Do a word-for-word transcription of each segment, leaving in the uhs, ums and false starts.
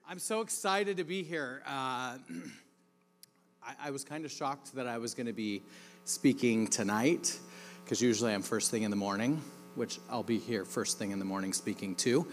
I'm so excited to be here. Uh, I, I was kind of shocked that I was going to be speaking tonight, because usually I'm first thing in the morning, which I'll be here first thing in the morning speaking too.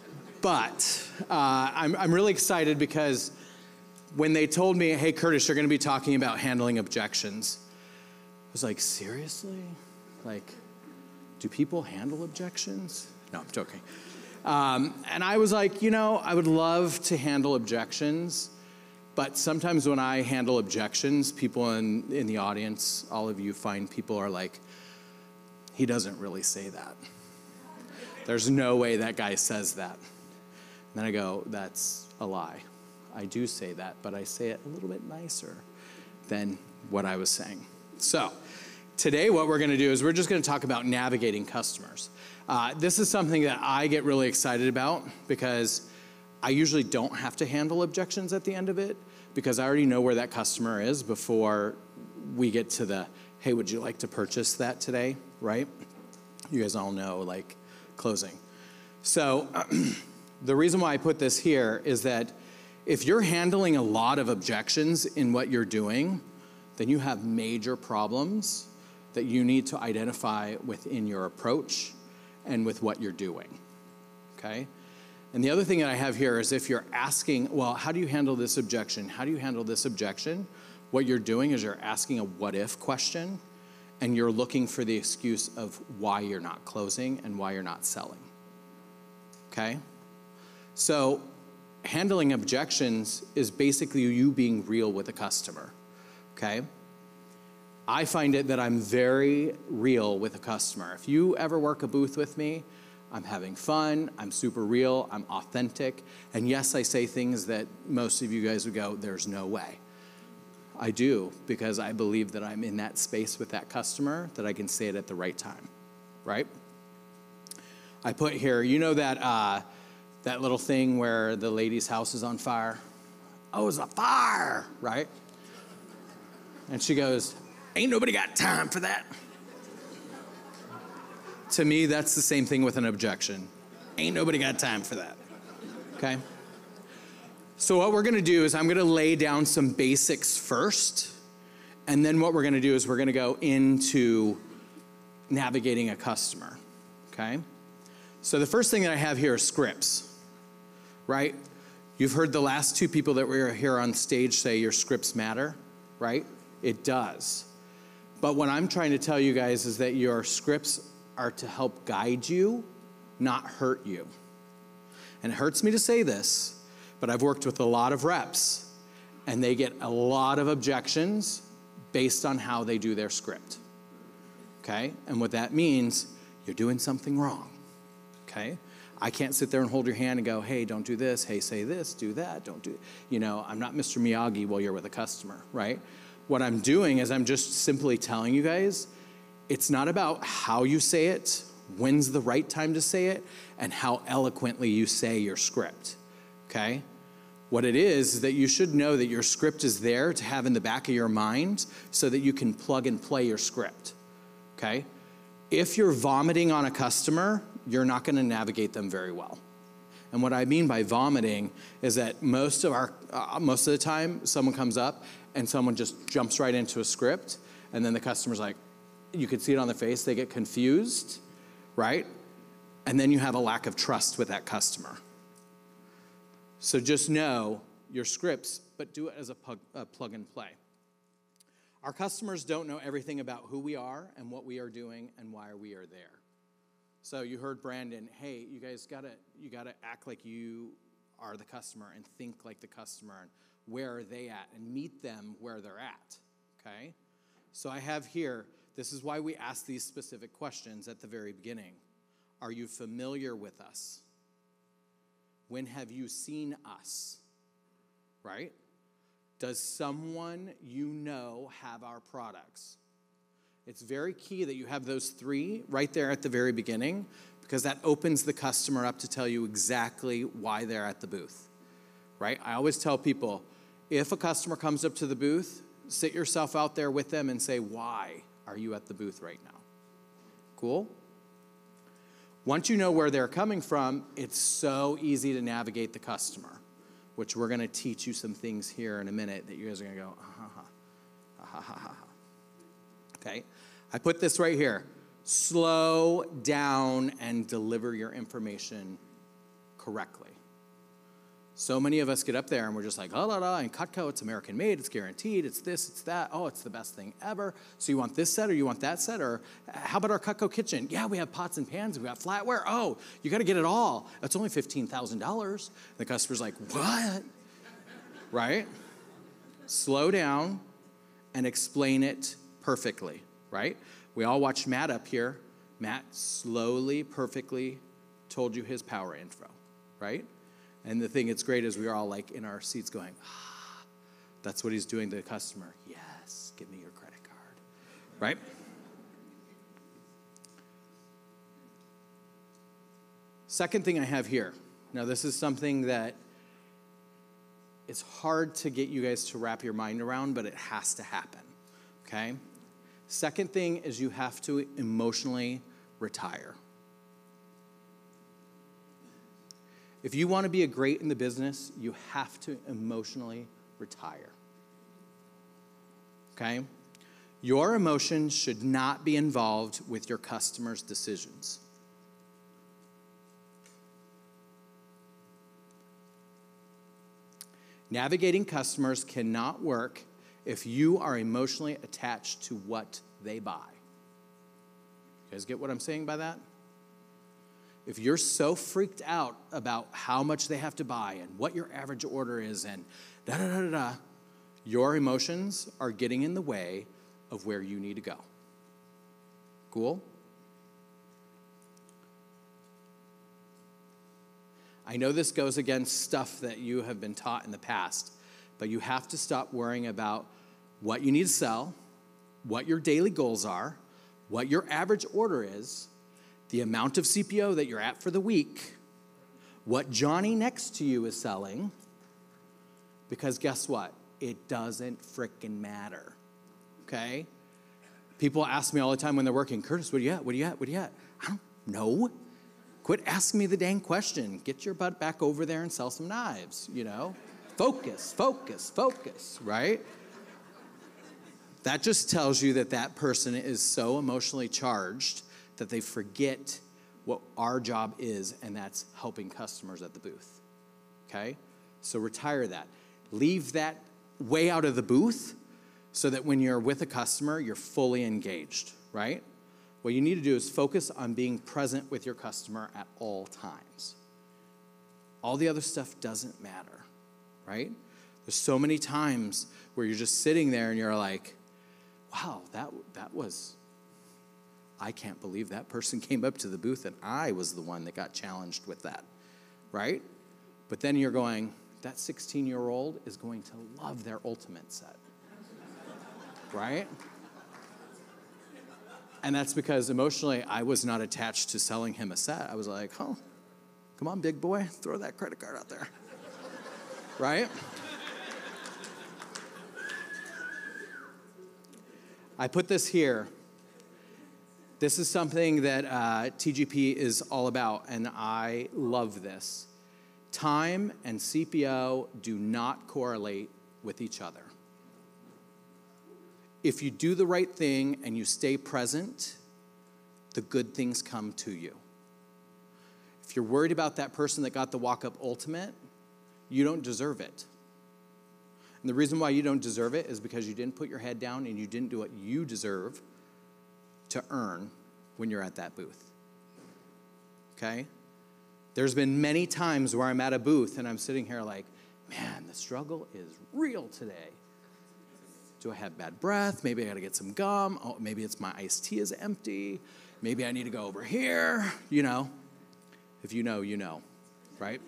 But uh, I'm, I'm really excited because when they told me, hey, Curtis, you're going to be talking about handling objections, I was like, seriously? Like, do people handle objections? No, I'm joking. Um, and I was like, you know, I would love to handle objections, but sometimes when I handle objections, people in, in the audience, all of you fine people are like, he doesn't really say that. There's no way that guy says that. And then I go, that's a lie. I do say that, but I say it a little bit nicer than what I was saying. So today what we're going to do is we're just going to talk about navigating customers. Uh, this is something that I get really excited about because I usually don't have to handle objections at the end of it because I already know where that customer is before we get to the, hey, would you like to purchase that today, right? You guys all know, like, closing. So the reason why I put this here is that if you're handling a lot of objections in what you're doing, then you have major problems that you need to identify within your approach and with what you're doing, okay? And the other thing that I have here is if you're asking, well, how do you handle this objection? How do you handle this objection? What you're doing is you're asking a what if question, and you're looking for the excuse of why you're not closing and why you're not selling, okay? So handling objections is basically you being real with a customer, okay? I find it that I'm very real with a customer. If you ever work a booth with me, I'm having fun, I'm super real, I'm authentic, and yes, I say things that most of you guys would go, there's no way. I do, because I believe that I'm in that space with that customer, that I can say it at the right time, right? I put here, you know that, uh, that little thing where the lady's house is on fire? Oh, it's a fire, right? And she goes, ain't nobody got time for that. To me, that's the same thing with an objection. Ain't nobody got time for that, okay? So what we're gonna do is I'm gonna lay down some basics first, and then what we're gonna do is we're gonna go into navigating a customer, okay? So the first thing that I have here is scripts, right? You've heard the last two people that were here on stage say your scripts matter, right? It does. But what I'm trying to tell you guys is that your scripts are to help guide you, not hurt you. And it hurts me to say this, but I've worked with a lot of reps, and they get a lot of objections based on how they do their script, okay? And what that means, you're doing something wrong, okay? I can't sit there and hold your hand and go, hey, don't do this, hey, say this, do that, don't do, you know, I'm not Mister Miyagi while you're with a customer, right? What I'm doing is I'm just simply telling you guys, it's not about how you say it, when's the right time to say it, and how eloquently you say your script, okay? What it is is that you should know that your script is there to have in the back of your mind so that you can plug and play your script, okay? If you're vomiting on a customer, you're not gonna navigate them very well. And what I mean by vomiting is that most of our, uh, most of the time, someone comes up and someone just jumps right into a script, and then the customer's like, you can see it on their face, they get confused, right? And then you have a lack of trust with that customer. So just know your scripts, but do it as a plug, a plug and play. Our customers don't know everything about who we are and what we are doing and why we are there. So you heard Brandon, hey, you guys gotta, you gotta act like you are the customer and think like the customer and where are they at and meet them where they're at, okay? So I have here, this is why we ask these specific questions at the very beginning. Are you familiar with us? When have you seen us, right? Does someone you know have our products? It's very key that you have those three right there at the very beginning because that opens the customer up to tell you exactly why they're at the booth, right? I always tell people, if a customer comes up to the booth, sit yourself out there with them and say, why are you at the booth right now? Cool? Once you know where they're coming from, it's so easy to navigate the customer, which we're going to teach you some things here in a minute that you guys are going to go, ah, ha, ha, ah, ha, ha, ha. Okay? I put this right here. Slow down and deliver your information correctly. So many of us get up there and we're just like, oh, la, la, and Cutco, it's American made, it's guaranteed, it's this, it's that. Oh, it's the best thing ever. So you want this set or you want that set? Or how about our Cutco kitchen? Yeah, we have pots and pans, we got flatware. Oh, you got to get it all. It's only fifteen thousand dollars. The customer's like, what? Right? Slow down and explain it perfectly, right? We all watched Matt up here. Matt slowly, perfectly told you his power info, right? And the thing that's great is we are all like in our seats going, ah, that's what he's doing to the customer. Yes, give me your credit card, right? Second thing I have here. Now this is something that it's hard to get you guys to wrap your mind around, but it has to happen, okay? Second thing is you have to emotionally retire. If you want to be a great in the business, you have to emotionally retire. Okay? Your emotions should not be involved with your customers' decisions. Navigating customers cannot work if you are emotionally attached to what they buy. You guys get what I'm saying by that? If you're so freaked out about how much they have to buy and what your average order is and da da da da da, your emotions are getting in the way of where you need to go. Cool? I know this goes against stuff that you have been taught in the past, but you have to stop worrying about what you need to sell, what your daily goals are, what your average order is, the amount of C P O that you're at for the week, what Johnny next to you is selling, because guess what? It doesn't frickin' matter, okay? People ask me all the time when they're working, Curtis, what do you at? What do you at? What do you at? I don't know. Quit asking me the dang question. Get your butt back over there and sell some knives, you know? Focus, focus, focus, right? That just tells you that that person is so emotionally charged that they forget what our job is, and that's helping customers at the booth, okay? So retire that. Leave that way out of the booth so that when you're with a customer, you're fully engaged, right? What you need to do is focus on being present with your customer at all times. All the other stuff doesn't matter, right? There's so many times where you're just sitting there and you're like, wow, that, that was... I can't believe that person came up to the booth and I was the one that got challenged with that, right? But then you're going, that sixteen-year-old is going to love their Ultimate set, right? And that's because emotionally I was not attached to selling him a set. I was like, oh, come on, big boy, throw that credit card out there, right? I put this here. This is something that uh, T G P is all about, and I love this. Time and C P O do not correlate with each other. If you do the right thing and you stay present, the good things come to you. If you're worried about that person that got the walk-up Ultimate, you don't deserve it. And the reason why you don't deserve it is because you didn't put your head down and you didn't do what you deserve to earn when you're at that booth, okay? There's been many times where I'm at a booth and I'm sitting here like, man, the struggle is real today. Do I have bad breath? Maybe I gotta get some gum. Oh, maybe it's my iced tea is empty. Maybe I need to go over here, you know. If you know, you know, right?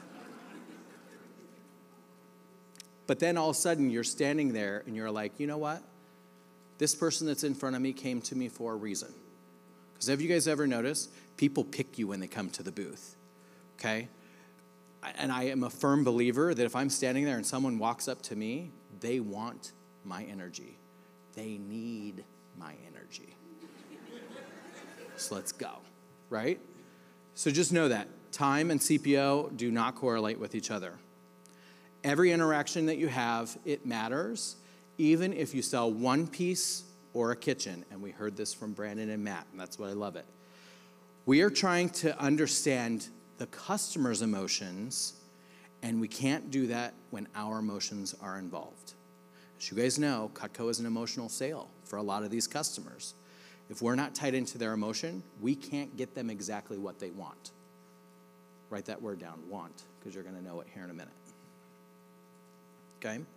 But then all of a sudden you're standing there and you're like, you know what? This person that's in front of me came to me for a reason. Because have you guys ever noticed? People pick you when they come to the booth, okay? And I am a firm believer that if I'm standing there and someone walks up to me, they want my energy. They need my energy. So let's go, right? So just know that time and C P O do not correlate with each other. Every interaction that you have, it matters, even if you sell one piece or a kitchen. And we heard this from Brandon and Matt, and that's why I love it. We are trying to understand the customer's emotions, and we can't do that when our emotions are involved. As you guys know, Cutco is an emotional sale for a lot of these customers. If we're not tied into their emotion, we can't get them exactly what they want. Write that word down, want, because you're going to know it here in a minute. Okay?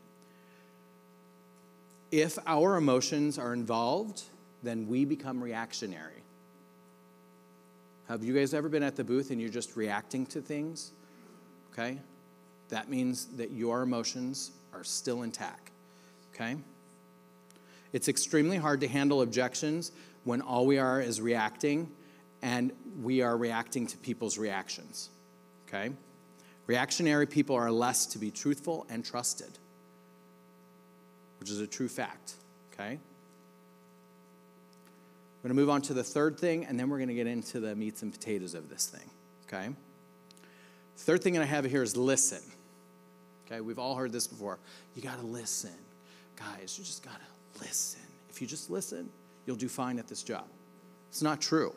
If our emotions are involved, then we become reactionary. Have you guys ever been at the booth and you're just reacting to things? Okay? That means that your emotions are still intact. Okay? It's extremely hard to handle objections when all we are is reacting, and we are reacting to people's reactions. Okay? Reactionary people are less to be truthful and trusted, which is a true fact. Okay? We're going to move on to the third thing, and then we're going to get into the meats and potatoes of this thing. Okay? Third thing that I have here is listen. Okay? We've all heard this before. You got to listen. Guys, you just got to listen. If you just listen, you'll do fine at this job. It's not true.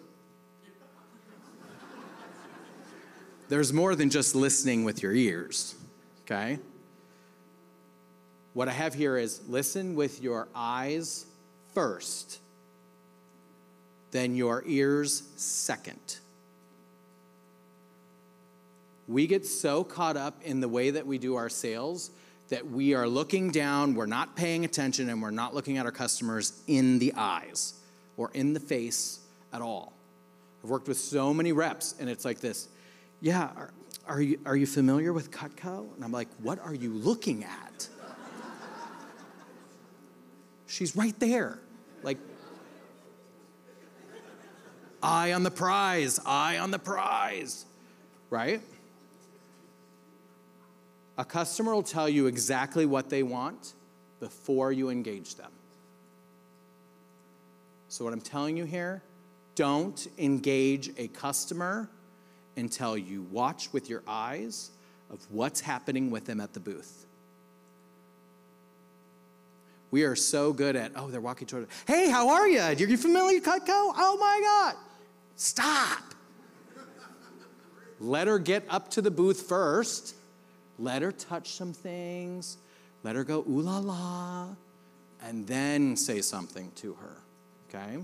There's more than just listening with your ears. Okay? What I have here is listen with your eyes first, then your ears second. We get so caught up in the way that we do our sales that we are looking down, we're not paying attention, and we're not looking at our customers in the eyes or in the face at all. I've worked with so many reps, and it's like this, yeah, are, are you, are you familiar with Cutco? And I'm like, what are you looking at? She's right there. Like, eye on the prize, eye on the prize, right? A customer will tell you exactly what they want before you engage them. So what I'm telling you here, don't engage a customer until you watch with your eyes of what's happening with them at the booth. We are so good at, oh, they're walking toward, hey, how are you? Are you familiar with Cutco? Oh my God. Stop. Let her get up to the booth first. Let her touch some things. Let her go, ooh la la. And then say something to her, okay?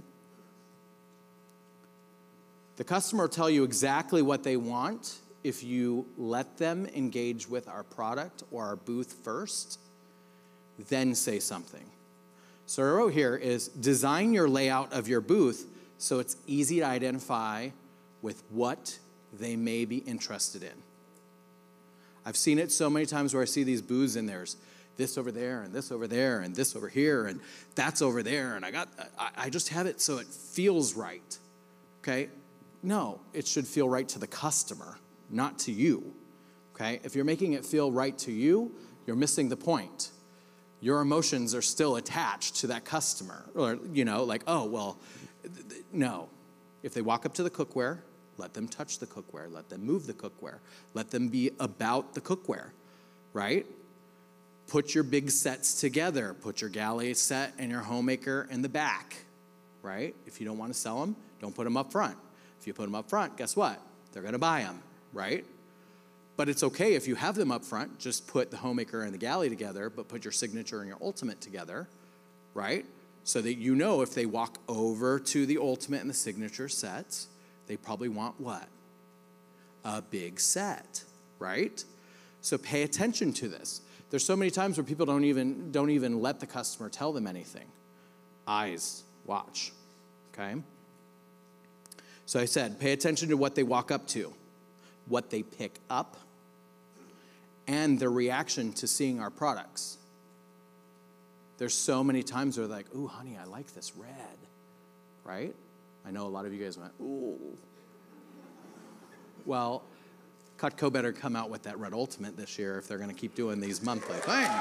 The customer will tell you exactly what they want if you let them engage with our product or our booth first, then say something. So what I wrote here is design your layout of your booth so it's easy to identify with what they may be interested in. I've seen it so many times where I see these booths and there's this over there and this over there and this over here and that's over there and I got, I, I just have it so it feels right, okay? No, it should feel right to the customer, not to you, okay? If you're making it feel right to you, you're missing the point. Your emotions are still attached to that customer. Or, you know, like, oh, well, no. If they walk up to the cookware, let them touch the cookware. Let them move the cookware. Let them be about the cookware, right? Put your big sets together. Put your galley set and your homemaker in the back, right? If you don't want to sell them, don't put them up front. If you put them up front, guess what? They're going to buy them, right? But it's okay if you have them up front, just put the homemaker and the galley together, but put your signature and your ultimate together, right? So that you know if they walk over to the ultimate and the signature sets, they probably want what? A big set, right? So pay attention to this. There's so many times where people don't even, don't even let the customer tell them anything. Eyes, watch, okay? So I said, pay attention to what they walk up to, what they pick up, and their reaction to seeing our products. There's so many times where they're like, ooh, honey, I like this red, right? I know a lot of you guys went, ooh. Well, Cutco better come out with that Red Ultimate this year if they're going to keep doing these monthly things.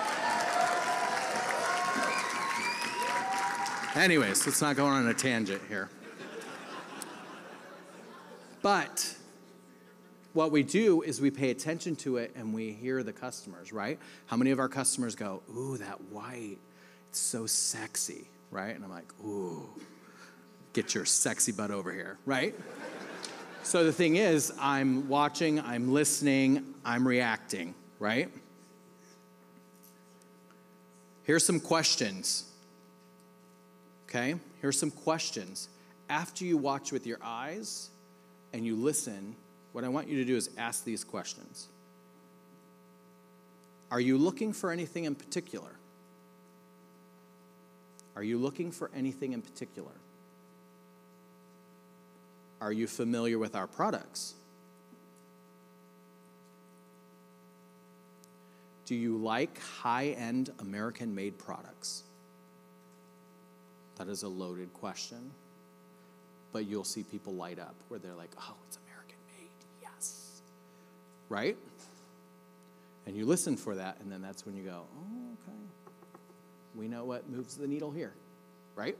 Anyways, let's not go on a tangent here. But what we do is we pay attention to it and we hear the customers, right? How many of our customers go, ooh, that white, it's so sexy, right? And I'm like, ooh, get your sexy butt over here, right? So the thing is, I'm watching, I'm listening, I'm reacting, right? Here's some questions, okay? Here's some questions. After you watch with your eyes and you listen, what I want you to do is ask these questions. Are you looking for anything in particular? Are you looking for anything in particular? Are you familiar with our products? Do you like high-end American-made products? That is a loaded question, but you'll see people light up where they're like, oh, it's American-made, yes, right? And you listen for that, and then that's when you go, oh, okay. We know what moves the needle here, right?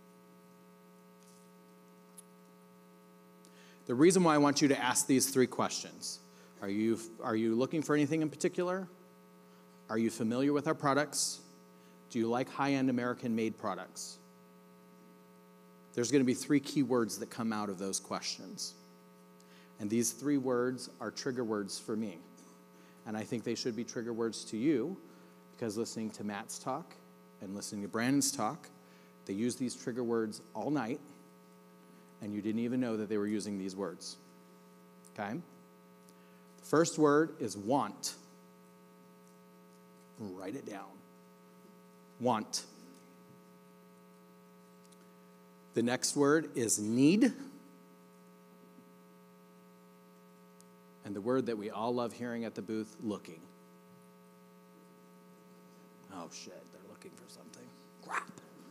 The reason why I want you to ask these three questions, are you, are you looking for anything in particular? Are you familiar with our products? Do you like high-end American-made products? There's going to be three key words that come out of those questions. And these three words are trigger words for me. And I think they should be trigger words to you, because listening to Matt's talk and listening to Brandon's talk, they use these trigger words all night, and you didn't even know that they were using these words. Okay? The first word is want. Write it down. Want. The next word is need. And the word that we all love hearing at the booth, looking. Oh shit, they're looking for something. Crap.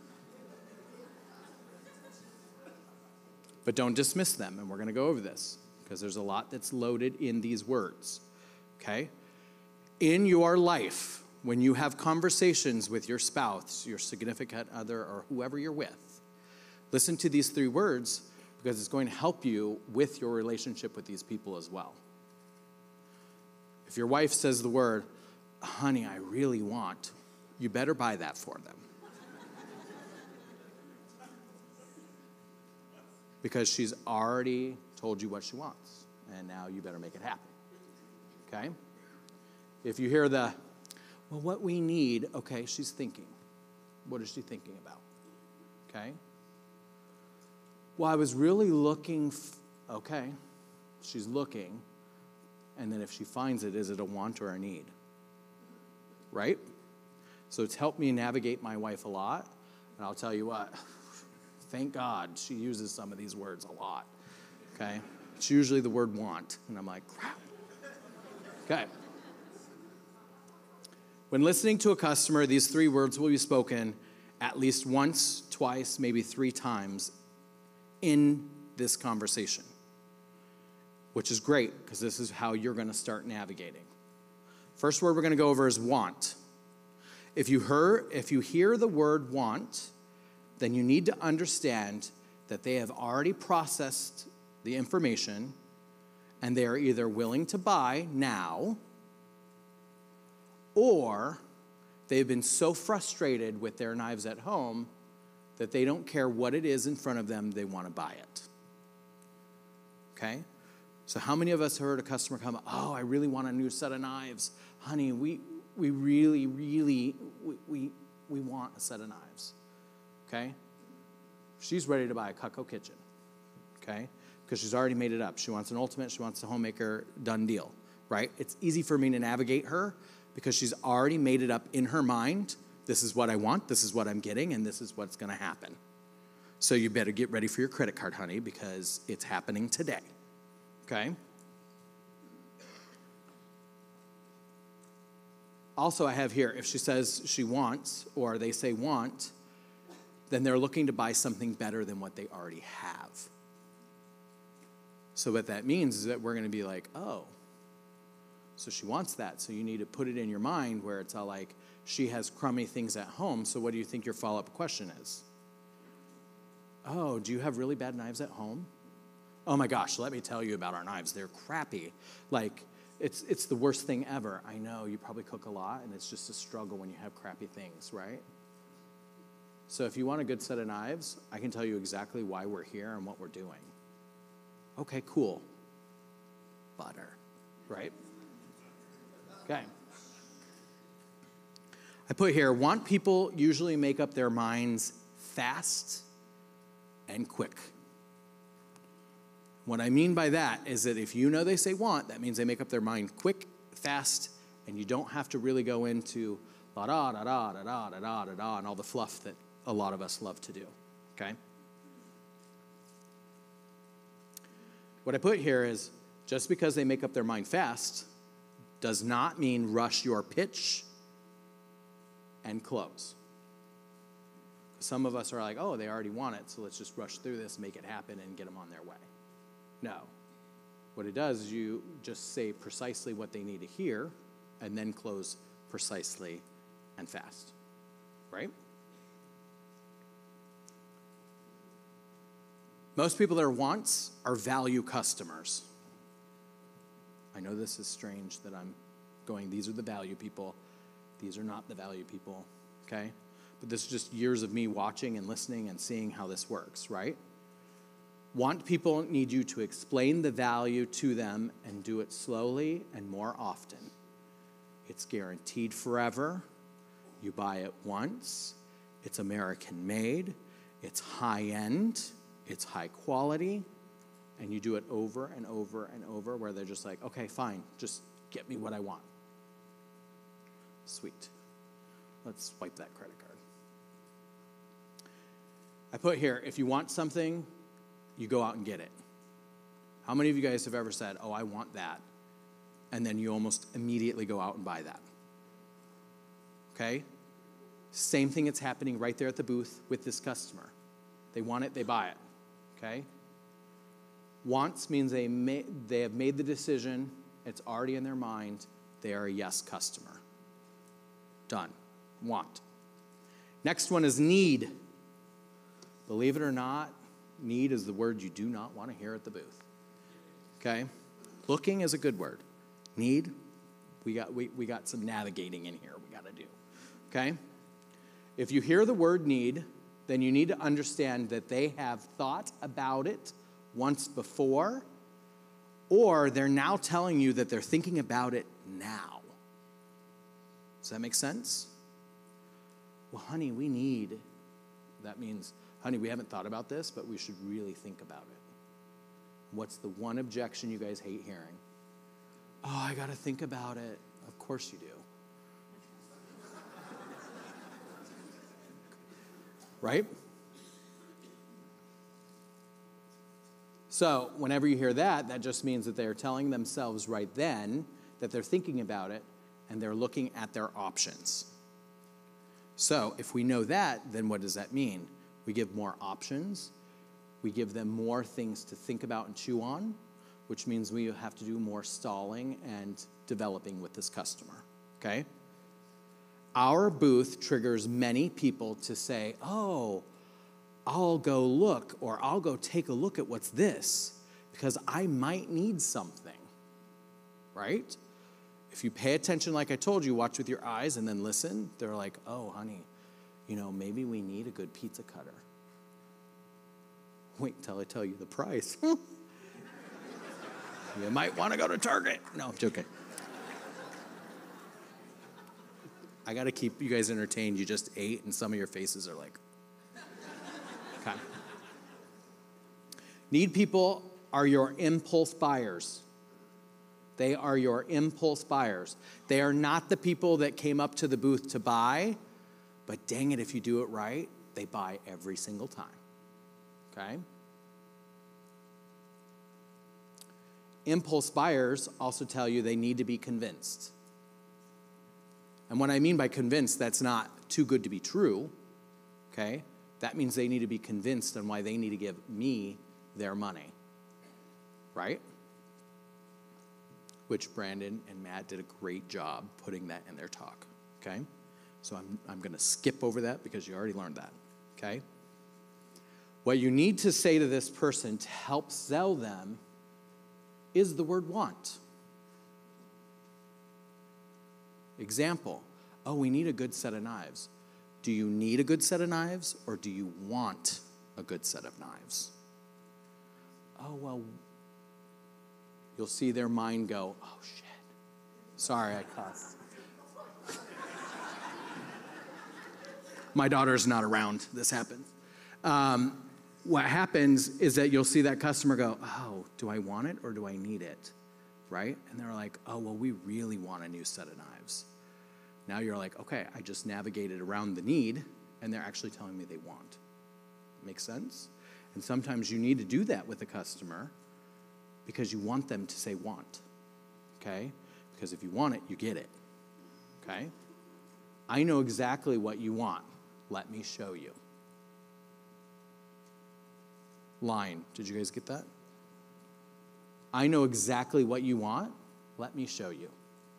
But don't dismiss them, and we're going to go over this, because there's a lot that's loaded in these words, okay? In your life, when you have conversations with your spouse, your significant other, or whoever you're with, listen to these three words, because it's going to help you with your relationship with these people as well. If your wife says the word, honey, I really want, you better buy that for them. Because she's already told you what she wants, and now you better make it happen, okay? If you hear the, well, what we need, okay, she's thinking. What is she thinking about, okay? Well, I was really looking, f- okay, she's looking, and then if she finds it, is it a want or a need, right? So it's helped me navigate my wife a lot, and I'll tell you what, thank God she uses some of these words a lot, okay? It's usually the word want, and I'm like, crap. Okay. When listening to a customer, these three words will be spoken at least once, twice, maybe three times in this conversation, which is great, because this is how you're going to start navigating. First word we're going to go over is want. If you hear, if you hear the word want, then you need to understand that they have already processed the information, and they are either willing to buy now, or they've been so frustrated with their knives at home that they don't care what it is in front of them, they want to buy it. Okay? So how many of us heard a customer come, oh, I really want a new set of knives. Honey, we we really, really, we we, we want a set of knives. Okay? She's ready to buy a Cutco kitchen. Okay? Because she's already made it up. She wants an Ultimate, she wants a Homemaker, done deal. Right? It's easy for me to navigate her because she's already made it up in her mind. This is what I want, this is what I'm getting, and this is what's going to happen. So you better get ready for your credit card, honey, because it's happening today. Okay? Also, I have here, if she says she wants, or they say want, then they're looking to buy something better than what they already have. So what that means is that we're going to be like, oh, so she wants that. So you need to put it in your mind where it's all like, she has crummy things at home, so what do you think your follow-up question is? Oh, do you have really bad knives at home? Oh my gosh, let me tell you about our knives. They're crappy. Like, it's it's the worst thing ever. I know, you probably cook a lot, and it's just a struggle when you have crappy things, right? So if you want a good set of knives, I can tell you exactly why we're here and what we're doing. Okay, cool. Butter, right? Okay. I put here, want people usually make up their minds fast and quick. What I mean by that is that if you know they say want, that means they make up their mind quick, fast, and you don't have to really go into la da da da da da da da da da and all the fluff that a lot of us love to do, okay? What I put here is just because they make up their mind fast does not mean rush your pitch and close. Some of us are like, oh, they already want it, so let's just rush through this, make it happen, and get them on their way. No. What it does is you just say precisely what they need to hear and then close precisely and fast, right? Most people that are wants are value customers. I know this is strange that I'm going, these are the value people. These are not the value people, okay? But this is just years of me watching and listening and seeing how this works, right? Want people need you to explain the value to them and do it slowly and more often. It's guaranteed forever. You buy it once. It's American made. It's high end. It's high quality. And you do it over and over and over where they're just like, okay, fine, just get me what I want. Sweet. Let's swipe that credit card. I put here, if you want something, you go out and get it. How many of you guys have ever said, oh, I want that, and then you almost immediately go out and buy that? Okay? Same thing that's happening right there at the booth with this customer. They want it, they buy it. Okay? Wants means they may, they have made the decision, it's already in their mind, they are a yes customer. Done. Want. Next one is need. Believe it or not, need is the word you do not want to hear at the booth. Okay? Looking is a good word. Need, we got we, we got some navigating in here we got to do. Okay? If you hear the word need, then you need to understand that they have thought about it once before, or they're now telling you that they're thinking about it now. Does that make sense? Well, honey, we need, that means, honey, we haven't thought about this, but we should really think about it. What's the one objection you guys hate hearing? Oh, I got to think about it. Of course you do. Right? So whenever you hear that, that just means that they're telling themselves right then that they're thinking about it and they're looking at their options. So if we know that, then what does that mean? We give more options. We give them more things to think about and chew on, which means we have to do more stalling and developing with this customer, okay? Our booth triggers many people to say, oh, I'll go look, or I'll go take a look at what's this, because I might need something, right? If you pay attention, like I told you, watch with your eyes and then listen, they're like, oh, honey, you know, maybe we need a good pizza cutter. Wait until I tell you the price. You might want to go to Target. No, I'm joking. I got to keep you guys entertained. You just ate, and some of your faces are like, okay. Need people are your impulse buyers. They are your impulse buyers. They are not the people that came up to the booth to buy, but dang it, if you do it right, they buy every single time. Okay? Impulse buyers also tell you they need to be convinced. And what I mean by convinced, that's not too good to be true. Okay? That means they need to be convinced on why they need to give me their money. Right? Which Brandon and Matt did a great job putting that in their talk. Okay? So I'm, I'm going to skip over that because you already learned that. Okay? What you need to say to this person to help sell them is the word want. Example, oh, we need a good set of knives. Do you need a good set of knives, or do you want a good set of knives? Oh, well, you'll see their mind go, oh, shit. Sorry, I cussed. My daughter's not around. This happens. Um, what happens is that you'll see that customer go, oh, do I want it or do I need it? Right? And they're like, oh, well, we really want a new set of knives. Now you're like, okay, I just navigated around the need, and they're actually telling me they want. Make sense? And sometimes you need to do that with a customer because you want them to say want, okay? Because if you want it, you get it, okay? I know exactly what you want. Let me show you. Line, did you guys get that? I know exactly what you want. Let me show you.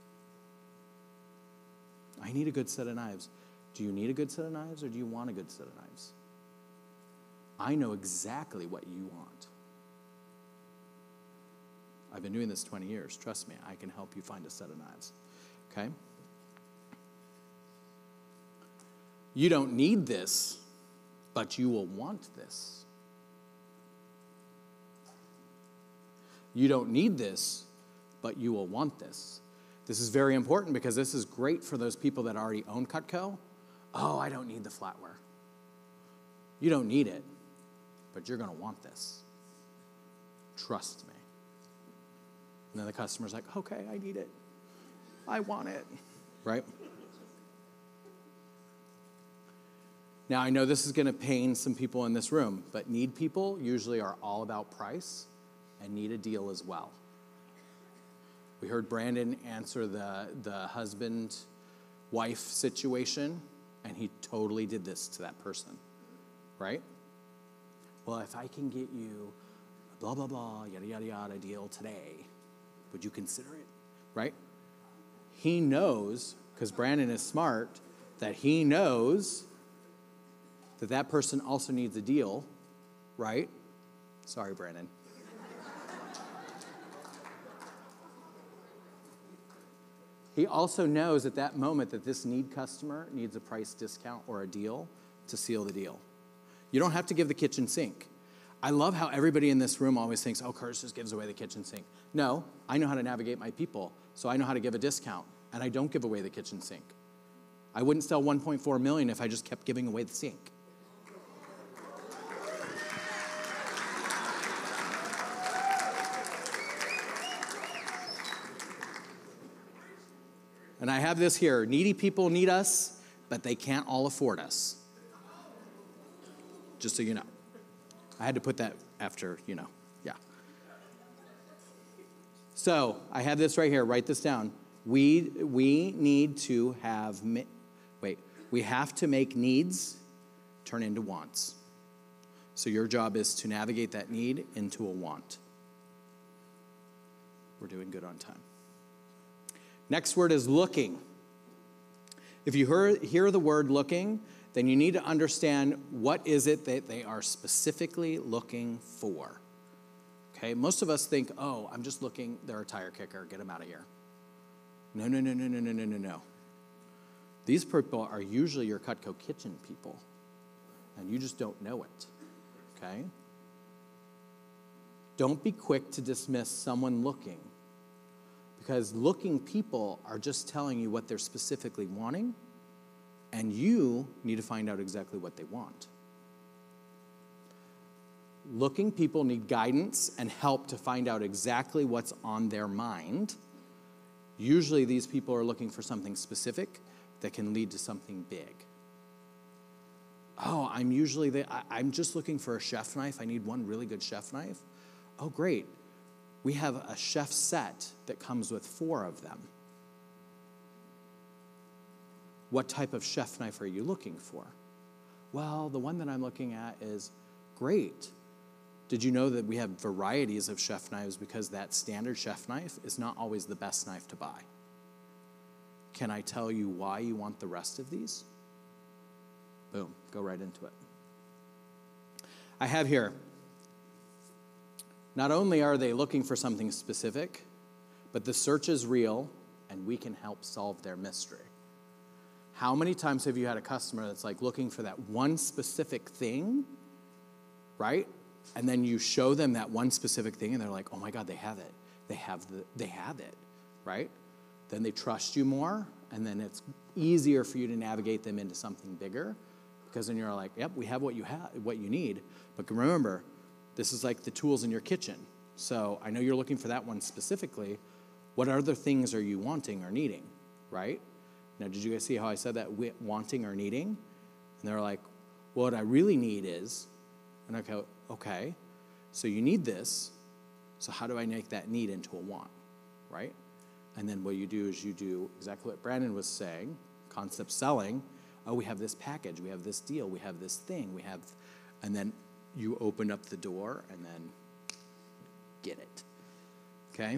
I need a good set of knives. Do you need a good set of knives, or do you want a good set of knives? I know exactly what you want. I've been doing this twenty years. Trust me, I can help you find a set of knives. Okay? You don't need this, but you will want this. You don't need this, but you will want this. This is very important because this is great for those people that already own Cutco. Oh, I don't need the flatware. You don't need it, but you're going to want this. Trust me. And then the customer's like, okay, I need it. I want it, right? Now, I know this is going to pain some people in this room, but need people usually are all about price and need a deal as well. We heard Brandon answer the, the husband-wife situation, and he totally did this to that person, right? Well, if I can get you a blah, blah, blah, yada, yada, yada deal today, would you consider it, right? He knows, because Brandon is smart, that he knows that that person also needs a deal, right? Sorry, Brandon. He also knows at that moment that this need customer needs a price discount or a deal to seal the deal. You don't have to give the kitchen sink. I love how everybody in this room always thinks, oh, Curtis just gives away the kitchen sink. No, I know how to navigate my people, so I know how to give a discount, and I don't give away the kitchen sink. I wouldn't sell one point four million dollars if I just kept giving away the sink. And I have this here. Needy people need us, but they can't all afford us. Just so you know. I had to put that after, you know, yeah. So I have this right here. Write this down. We, we need to have, wait, we have to make needs turn into wants. So your job is to navigate that need into a want. We're doing good on time. Next word is looking. If you hear, hear the word looking, then you need to understand what is it that they are specifically looking for. Okay, most of us think, oh, I'm just looking, they're a tire kicker, get them out of here. No, no, no, no, no, no, no, no, no. These people are usually your Cutco kitchen people, and you just don't know it, okay? Don't be quick to dismiss someone looking, because looking people are just telling you what they're specifically wanting, and you need to find out exactly what they want. Looking people need guidance and help to find out exactly what's on their mind. Usually these people are looking for something specific that can lead to something big. Oh, I'm usually, the, I, I'm just looking for a chef knife. I need one really good chef knife. Oh, great. We have a chef set that comes with four of them. What type of chef knife are you looking for? Well, the one that I'm looking at is great. Did you know that we have varieties of chef knives because that standard chef knife is not always the best knife to buy? Can I tell you why you want the rest of these? Boom, go right into it. I have here, not only are they looking for something specific, but the search is real and we can help solve their mystery. How many times have you had a customer that's like looking for that one specific thing, right? And then you show them that one specific thing and they're like, oh my God, they have it. They have the, they have it, right? Then they trust you more, and then it's easier for you to navigate them into something bigger, because then you're like, yep, we have what you have, what you need. But remember, this is like the tools in your kitchen. So I know you're looking for that one specifically. What other things are you wanting or needing, right? Now, did you guys see how I said that, wanting or needing? And they're like, well, what I really need is, and I go, okay, so you need this, so how do I make that need into a want, right? And then what you do is you do exactly what Brandon was saying, concept selling. Oh, we have this package, we have this deal, we have this thing, we have, and then you open up the door and then get it, okay?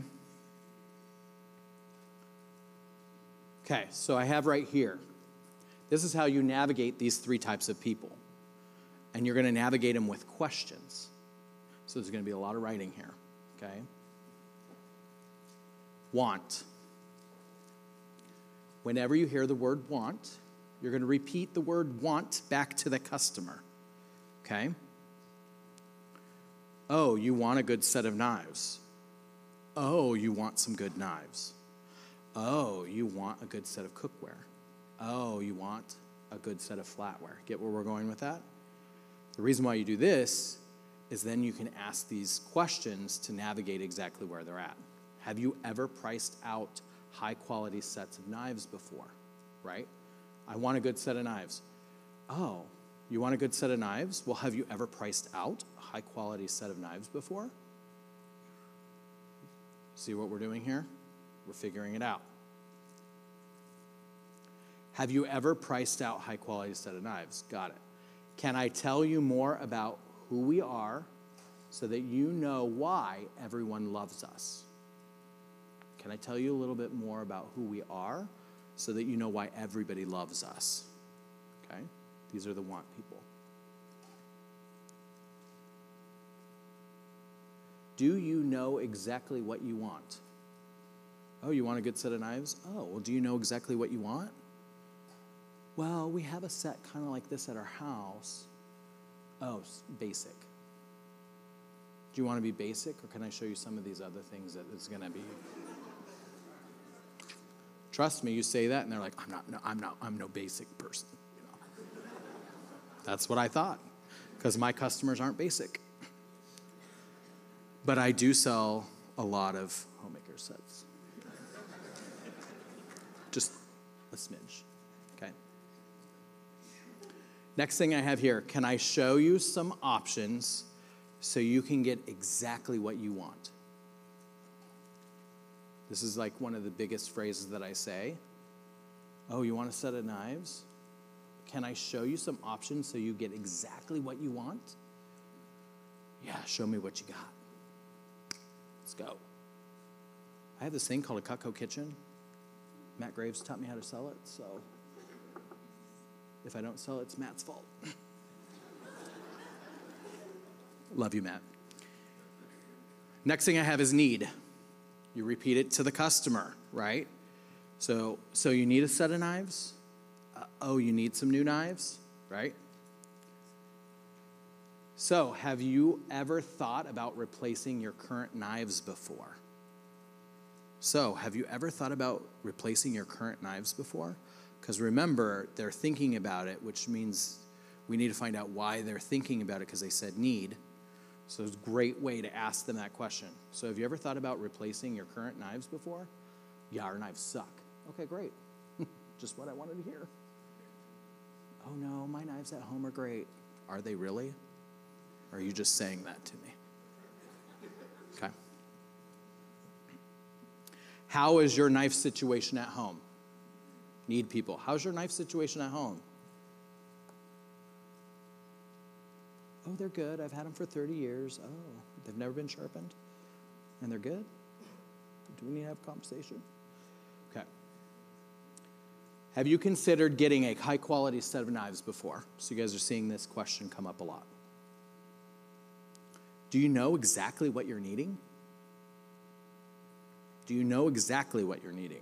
Okay, so I have right here, this is how you navigate these three types of people. And you're going to navigate them with questions. So there's going to be a lot of writing here, okay? Want. Whenever you hear the word want, you're going to repeat the word want back to the customer, okay? Oh, you want a good set of knives. Oh, you want some good knives. Oh, you want a good set of cookware. Oh, you want a good set of flatware. Get where we're going with that? The reason why you do this is then you can ask these questions to navigate exactly where they're at. Have you ever priced out high-quality sets of knives before, right? I want a good set of knives. Oh, you want a good set of knives? Well, have you ever priced out a high-quality set of knives before? See what we're doing here? We're figuring it out. Have you ever priced out high-quality set of knives? Got it. Can I tell you more about who we are so that you know why everyone loves us? Can I tell you a little bit more about who we are so that you know why everybody loves us? Okay? These are the want people. Do you know exactly what you want? Oh, you want a good set of knives? Oh, well, do you know exactly what you want? Well, we have a set kind of like this at our house. Oh, basic. Do you want to be basic, or can I show you some of these other things that it's going to be? Trust me, you say that, and they're like, I'm not, no, I'm not, I'm no basic person. You know? That's what I thought, because my customers aren't basic. But I do sell a lot of homemaker sets. Just a smidge, okay? Next thing I have here, can I show you some options so you can get exactly what you want? This is like one of the biggest phrases that I say. Oh, you want a set of knives? Can I show you some options so you get exactly what you want? Yeah, show me what you got. Let's go. I have this thing called a Cutco Kitchen. Matt Graves taught me how to sell it, so if I don't sell it, it's Matt's fault. Love you, Matt. Next thing I have is need. You repeat it to the customer, right? So, so you need a set of knives? Uh, oh, you need some new knives, right? So, have you ever thought about replacing your current knives before? So, have you ever thought about replacing your current knives before? Because remember, they're thinking about it, which means we need to find out why they're thinking about it, because they said need. So it's a great way to ask them that question. So have you ever thought about replacing your current knives before? Yeah, our knives suck. Okay, great. Just what I wanted to hear. Oh no, my knives at home are great. Are they really? Or are you just saying that to me? Okay. How is your knife situation at home? Need people. How's your knife situation at home? Oh, they're good. I've had them for thirty years. Oh, they've never been sharpened? And they're good? Do we need to have a conversation? Okay. Have you considered getting a high-quality set of knives before? So you guys are seeing this question come up a lot. Do you know exactly what you're needing? Do you know exactly what you're needing?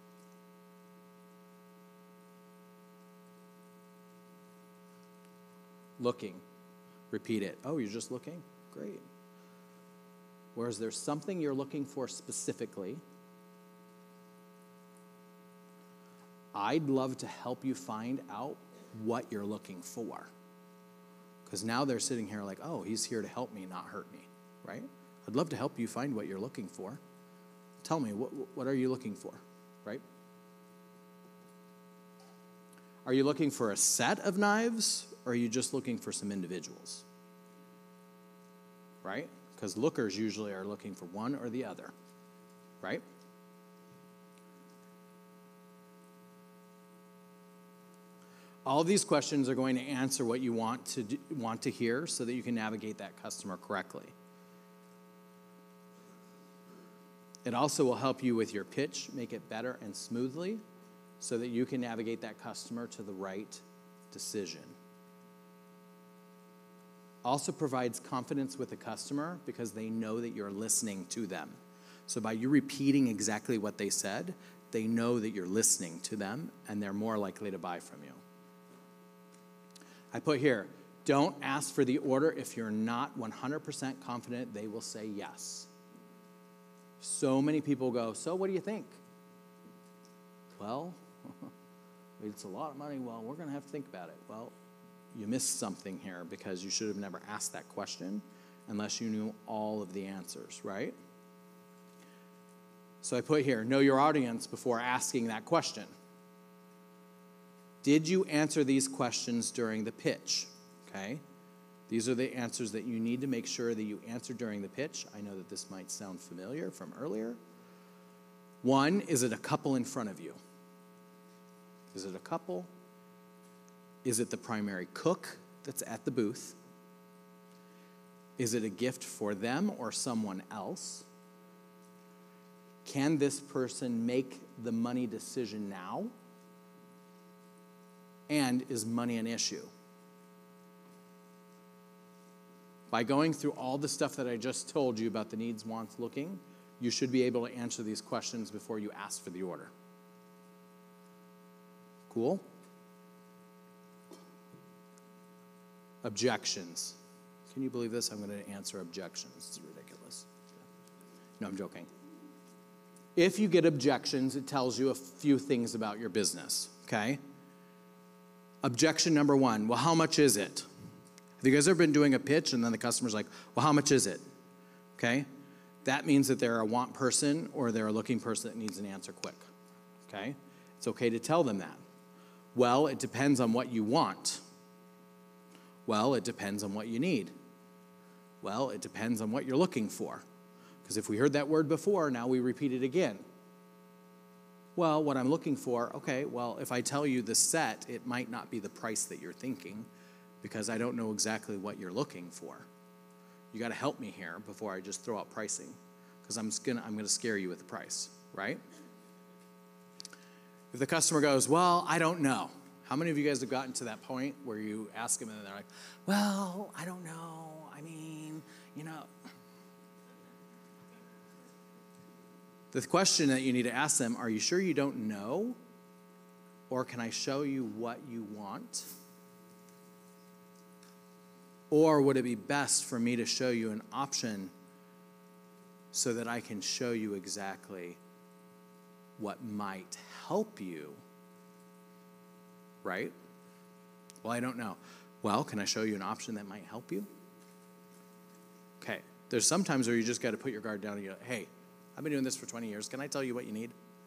Looking. Repeat it. Oh, you're just looking? Great. Whereas there's something you're looking for specifically, I'd love to help you find out what you're looking for. Because now they're sitting here like, oh, he's here to help me, not hurt me, right? I'd love to help you find what you're looking for. Tell me, what, what are you looking for, right? Are you looking for a set of knives, or are you just looking for some individuals? Right? Because lookers usually are looking for one or the other, right? All of these questions are going to answer what you want to do, want to hear so that you can navigate that customer correctly. It also will help you with your pitch, make it better and smoothly so that you can navigate that customer to the right decision. Also provides confidence with the customer because they know that you're listening to them. So by you repeating exactly what they said, they know that you're listening to them and they're more likely to buy from you. I put here, don't ask for the order if you're not one hundred percent confident they will say yes. So many people go, so what do you think? Well, it's a lot of money. Well, we're going to have to think about it. Well, you missed something here because you should have never asked that question unless you knew all of the answers, right? So I put here, know your audience before asking that question. Did you answer these questions during the pitch? Okay. These are the answers that you need to make sure that you answer during the pitch. I know that this might sound familiar from earlier. One, is it a couple in front of you? Is it a couple? Is it the primary cook that's at the booth? Is it a gift for them or someone else? Can this person make the money decision now? And is money an issue? By going through all the stuff that I just told you about the needs, wants, looking, you should be able to answer these questions before you ask for the order. Cool? Objections. Can you believe this? I'm going to answer objections. It's ridiculous. No, I'm joking. If you get objections, it tells you a few things about your business, okay? Objection number one, well, how much is it? Have you guys ever been doing a pitch and then the customer's like, well, how much is it? Okay? That means that they're a want person or they're a looking person that needs an answer quick. Okay? It's okay to tell them that. Well, it depends on what you want. Well, it depends on what you need. Well, it depends on what you're looking for. Because if we heard that word before, now we repeat it again. Well, what I'm looking for, okay, well, if I tell you the set, it might not be the price that you're thinking because I don't know exactly what you're looking for. You got to help me here before I just throw out pricing because I'm just gonna, I'm going to scare you with the price, right? If the customer goes, well, I don't know. How many of you guys have gotten to that point where you ask them and they're like, well, I don't know. I mean, you know. The question that you need to ask them, are you sure you don't know? Or can I show you what you want? Or would it be best for me to show you an option so that I can show you exactly what might help you? Right? Well, I don't know. Well, can I show you an option that might help you? Okay. There's sometimes where you just got to put your guard down and you go, hey, I've been doing this for twenty years. Can I tell you what you need?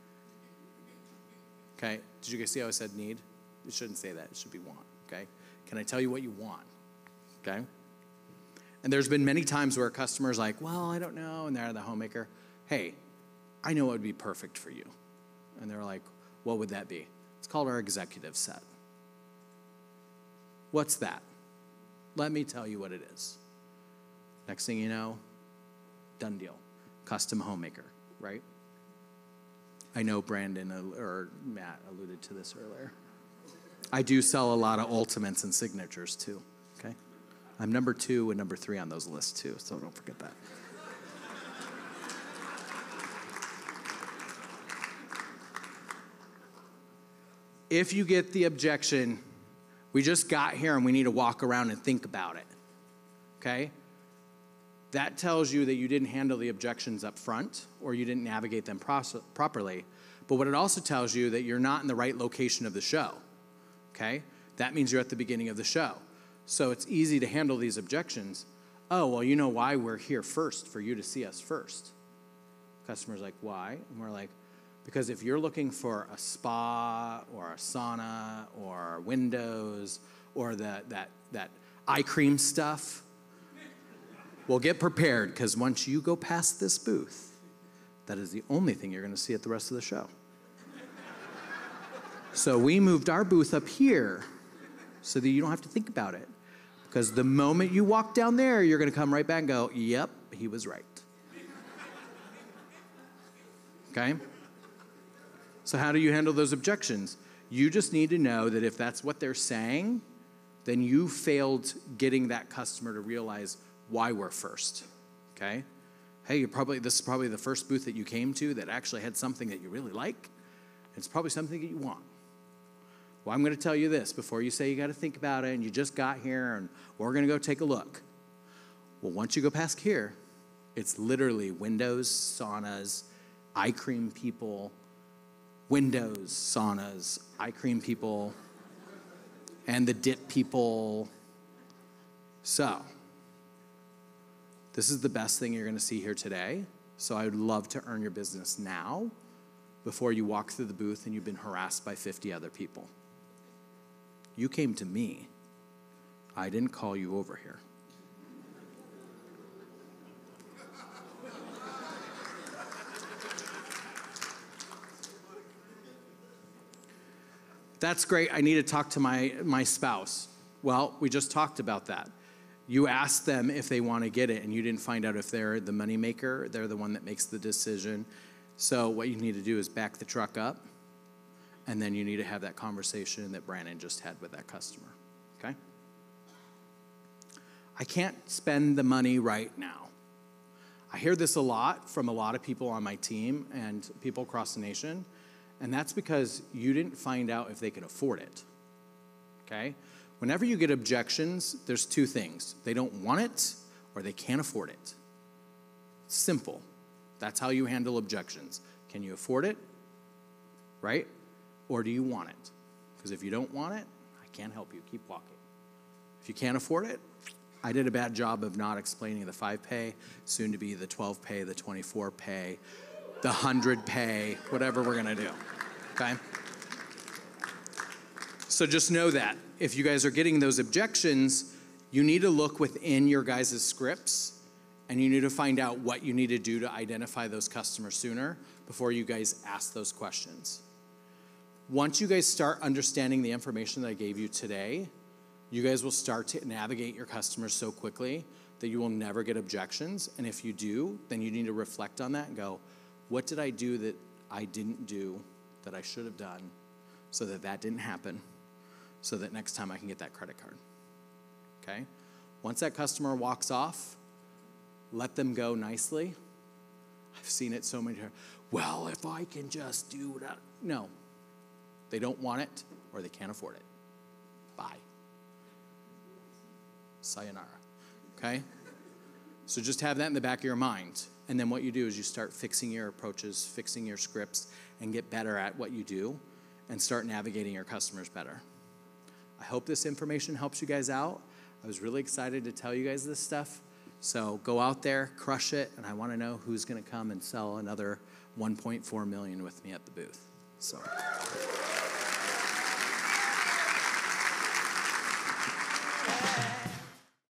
Okay. Did you guys see how I said need? It shouldn't say that. It should be want. Okay. Can I tell you what you want? Okay. And there's been many times where a customer's like, well, I don't know. And they're the homemaker. Hey, I know what would be perfect for you. And they're like, what would that be? It's called our executive set. What's that? Let me tell you what it is. Next thing you know, done deal. Custom homemaker, right? I know Brandon or Matt alluded to this earlier. I do sell a lot of ultimates and signatures too, okay? I'm number two and number three on those lists too, so don't forget that. If you get the objection, we just got here and we need to walk around and think about it, okay? That tells you that you didn't handle the objections up front or you didn't navigate them pros- properly. But what it also tells you that you're not in the right location of the show, okay? That means you're at the beginning of the show. So it's easy to handle these objections. Oh, well, you know why we're here first, for you to see us first. Customer's like, why? And we're like, because if you're looking for a spa or a sauna or windows or the, that, that eye cream stuff, well, get prepared, because once you go past this booth, that is the only thing you're going to see at the rest of the show. So we moved our booth up here so that you don't have to think about it. Because the moment you walk down there, you're going to come right back and go, yep, he was right. Okay? So how do you handle those objections? You just need to know that if that's what they're saying, then you failed getting that customer to realize why we're first, okay? Hey, you're probably, this is probably the first booth that you came to that actually had something that you really like. It's probably something that you want. Well, I'm going to tell you this before you say you got to think about it and you just got here and we're going to go take a look. Well, once you go past here, it's literally windows, saunas, eye cream people, windows, saunas, eye cream people, and the dip people. So, this is the best thing you're going to see here today. So I would love to earn your business now before you walk through the booth and you've been harassed by fifty other people. You came to me. I didn't call you over here. That's great. I need to talk to my, my spouse. Well, we just talked about that. You asked them if they want to get it, and you didn't find out if they're the moneymaker, they're the one that makes the decision. So what you need to do is back the truck up, and then you need to have that conversation that Brandon just had with that customer, okay? I can't spend the money right now. I hear this a lot from a lot of people on my team and people across the nation, and that's because you didn't find out if they could afford it, okay? Whenever you get objections, there's two things. They don't want it or they can't afford it. Simple. That's how you handle objections. Can you afford it, right? Or do you want it? Because if you don't want it, I can't help you. Keep walking. If you can't afford it, I did a bad job of not explaining the five pay, soon to be the twelve pay, the twenty-four pay, the one hundred pay, whatever we're going to do, okay? So just know that if you guys are getting those objections, you need to look within your guys' scripts and you need to find out what you need to do to identify those customers sooner before you guys ask those questions. Once you guys start understanding the information that I gave you today, you guys will start to navigate your customers so quickly that you will never get objections. And if you do, then you need to reflect on that and go, what did I do that I didn't do that I should have done so that that didn't happen? So that next time I can get that credit card, okay? Once that customer walks off, let them go nicely. I've seen it so many times. Well, if I can just do that. No, they don't want it or they can't afford it. Bye. Sayonara, okay? So just have that in the back of your mind. And then what you do is you start fixing your approaches, fixing your scripts, and get better at what you do and start navigating your customers better. I hope this information helps you guys out. I was really excited to tell you guys this stuff. So go out there, crush it, and I want to know who's going to come and sell another one point four million with me at the booth. So.